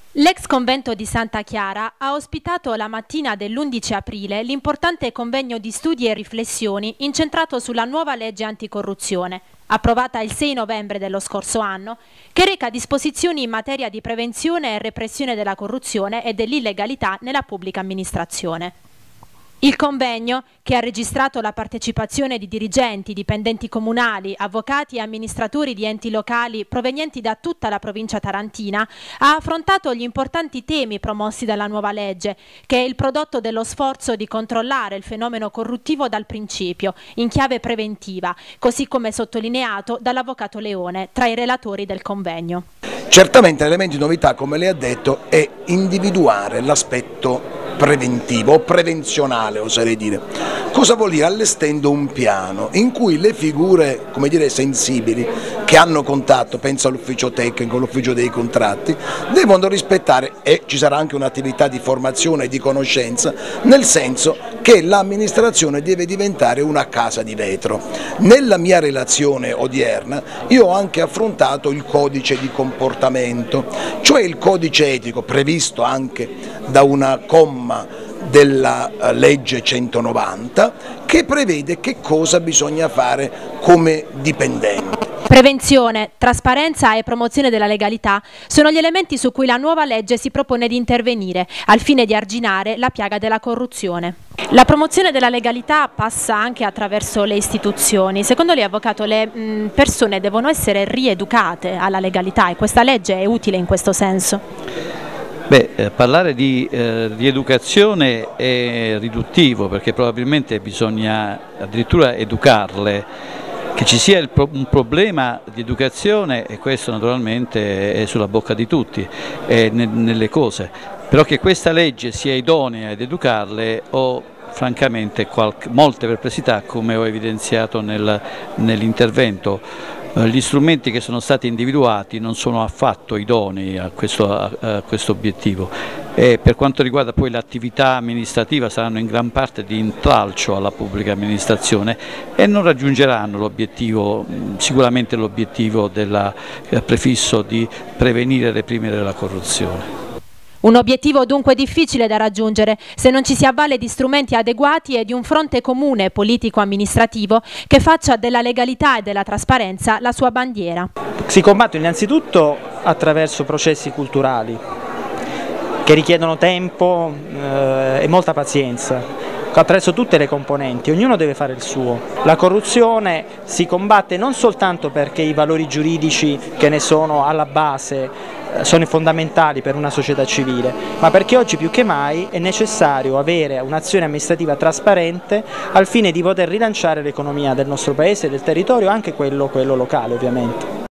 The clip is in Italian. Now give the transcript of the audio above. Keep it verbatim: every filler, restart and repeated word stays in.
L'ex convento di Santa Chiara ha ospitato la mattina dell'undici aprile l'importante convegno di studi e riflessioni incentrato sulla nuova legge anticorruzione, approvata il sei novembre dello scorso anno, che reca disposizioni in materia di prevenzione e repressione della corruzione e dell'illegalità nella pubblica amministrazione. Il convegno, che ha registrato la partecipazione di dirigenti, dipendenti comunali, avvocati e amministratori di enti locali provenienti da tutta la provincia tarantina, ha affrontato gli importanti temi promossi dalla nuova legge, che è il prodotto dello sforzo di controllare il fenomeno corruttivo dal principio, in chiave preventiva, così come sottolineato dall'avvocato Leone, tra i relatori del convegno. Certamente l'elemento di novità, come lei ha detto, è individuare l'aspetto preventivo o prevenzionale, oserei dire. Cosa vuol dire? Allestendo un piano in cui le figure, come dire, sensibili che hanno contatto, penso all'ufficio tecnico, all'ufficio dei contratti, devono rispettare, e ci sarà anche un'attività di formazione e di conoscenza, nel senso che l'amministrazione deve diventare una casa di vetro. Nella mia relazione odierna io ho anche affrontato il codice di comportamento, cioè il codice etico previsto anche da una comma della legge centonovanta, che prevede che cosa bisogna fare come dipendenti. Prevenzione, trasparenza e promozione della legalità sono gli elementi su cui la nuova legge si propone di intervenire al fine di arginare la piaga della corruzione. La promozione della legalità passa anche attraverso le istituzioni. Secondo lei, avvocato, le mh, persone devono essere rieducate alla legalità e questa legge è utile in questo senso? Beh, eh, parlare di eh, rieducazione è riduttivo, perché probabilmente bisogna addirittura educarle. Che ci sia il pro un problema di educazione, e questo naturalmente è sulla bocca di tutti, è ne nelle cose, però che questa legge sia idonea ad educarle ho francamente molte perplessità, come ho evidenziato nel, nell'intervento. Gli strumenti che sono stati individuati non sono affatto idonei a questo, a, a questo obiettivo, e per quanto riguarda poi l'attività amministrativa saranno in gran parte di intralcio alla pubblica amministrazione e non raggiungeranno l'obiettivo, sicuramente l'obiettivo del prefisso di prevenire e reprimere la corruzione. Un obiettivo dunque difficile da raggiungere se non ci si avvale di strumenti adeguati e di un fronte comune politico-amministrativo che faccia della legalità e della trasparenza la sua bandiera. Si combatte innanzitutto attraverso processi culturali che richiedono tempo eh, e molta pazienza, attraverso tutte le componenti, ognuno deve fare il suo. La corruzione si combatte non soltanto perché i valori giuridici che ne sono alla base sono fondamentali per una società civile, ma perché oggi più che mai è necessario avere un'azione amministrativa trasparente al fine di poter rilanciare l'economia del nostro paese e del territorio, anche quello, quello locale ovviamente.